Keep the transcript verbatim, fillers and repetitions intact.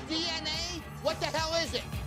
D N A? What the hell is it?